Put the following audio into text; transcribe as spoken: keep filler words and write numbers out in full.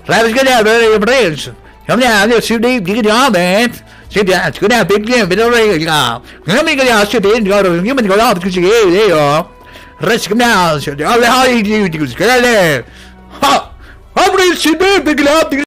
Rabbit's gonna have a bridge. Come down, you'll see deep, you get your bed. Sit down, it's gonna have big game, but already go. Let me get out, sit in, go to human go out because you gave there you are. Rest come down, so all the how you do, you go there. Ha! How do you sit there, big up?